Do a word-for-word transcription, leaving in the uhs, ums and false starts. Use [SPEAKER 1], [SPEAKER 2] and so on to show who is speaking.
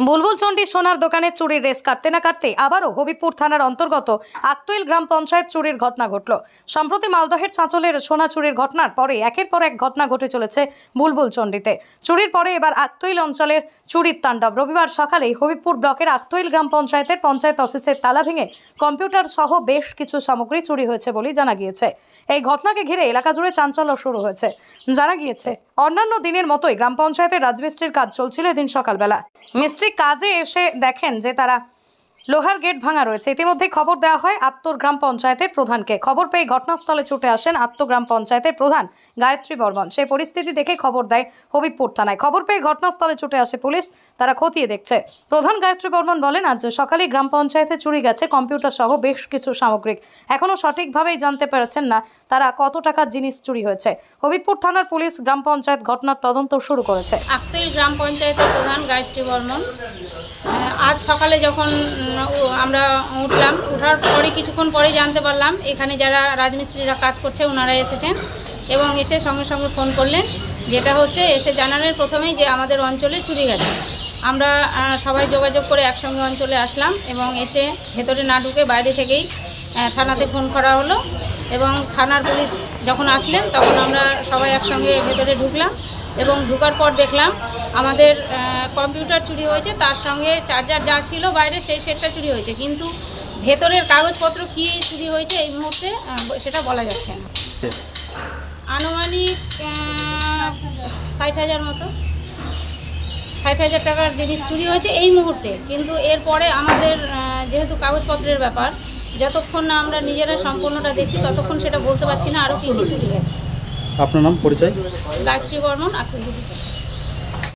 [SPEAKER 1] বুলবুল চণ্ডী সোনার দোকানে চুরির রেস কাটতে না কাটতে আবারও হবিপুর থানার অন্তর্গত আক্তইল গ্রাম পঞ্চায়েত চুরির ঘটনা ঘটল। সম্প্রতি মালদহের চাঁচলের সোনা চুরির ঘটনার পরে একের পর এক ঘটনা ঘটে চলেছে বুলবুল চণ্ডীতে। চুরির পরে এবার আক্তইল অঞ্চলের চুরির তাণ্ডব। রবিবার সকালেই হবিপুর ব্লকের আক্তইল গ্রাম পঞ্চায়েতের পঞ্চায়েত অফিসের তালা ভেঙে কম্পিউটার সহ বেশ কিছু সামগ্রী চুরি হয়েছে বলেই জানা গিয়েছে। এই ঘটনাকে ঘিরে এলাকা জুড়ে চাঞ্চল্য শুরু হয়েছে। জানা গিয়েছে অন্যান্য দিনের মতোই গ্রাম পঞ্চায়েতের রাজমিস্ত্রির কাজ চলছিল এদিন সকালবেলা। মিস্ত্রি কাজে এসে দেখেন যে তারা লোহার গেট ভাঙা রয়েছে। ইতিমধ্যে খবর দেওয়া হয় আত্তর গ্রাম পঞ্চায়েতের প্রধানকে। খবর পেয়ে ঘটনাস্থলে ছুটে আসেন আত্তর গ্রাম পঞ্চায়েতের প্রধান গায়ত্রী বর্মন। সেই পরিস্থিতি দেখে খবর দেয় হবিপুর থানায়। খবর পেয়ে ঘটনাস্থলে ছুটে আসে পুলিশ, তারা খতিয়ে দেখছে। প্রধান গায়ত্রী বর্মন বলেন, আজ সকালে গ্রাম পঞ্চায়েতে চুরি গেছে কম্পিউটার সহ বেশ কিছু সামগ্রিক। এখনও সঠিকভাবেই জানতে পেরেছেন না তারা কত টাকার জিনিস চুরি হয়েছে। হবিপুর থানার পুলিশ গ্রাম পঞ্চায়েত ঘটনার তদন্ত শুরু করেছে।
[SPEAKER 2] আক্তইল গ্রাম পঞ্চায়েতের প্রধান গায়ত্রী বর্মন। আজ সকালে যখন আমরা উঠলাম, ওঠার পরে কিছুক্ষণ পরেই জানতে পারলাম এখানে যারা রাজমিস্ত্রিরা কাজ করছে ওনারা এসেছেন এবং এসে সঙ্গে সঙ্গে ফোন করলেন। যেটা হচ্ছে এসে জানালেন প্রথমেই যে আমাদের অঞ্চলে চুরি গেছে। আমরা সবাই যোগাযোগ করে একসঙ্গে অঞ্চলে আসলাম এবং এসে ভেতরে না ঢুকে বাইরে থেকেই থানাতে ফোন করা হলো এবং থানার পুলিশ যখন আসলেন তখন আমরা সবাই একসঙ্গে ভেতরে ঢুকলাম এবং ঢোকার পর দেখলাম আমাদের কম্পিউটার চুরি হয়েছে, তার সঙ্গে চার্জার যা ছিল বাইরে সেই সেটটা চুরি হয়েছে, কিন্তু ভেতরের কাগজপত্র কী চুরি হয়েছে এই মুহূর্তে সেটা বলা যাচ্ছে না। আনুমানিক ষাট হাজার মতো ষাট হাজার টাকার জিনিস চুরি হয়েছে এই মুহূর্তে, কিন্তু এরপরে আমাদের যেহেতু কাগজপত্রের ব্যাপার, যতক্ষণ না আমরা নিজেরা সম্পূর্ণটা দেখছি ততক্ষণ সেটা বলতে পারছি না আরও কী কী চুরি গেছে।
[SPEAKER 3] আপনার নাম, পরিচয়?
[SPEAKER 2] গায়ত্রী বর্মন, আক্তইল।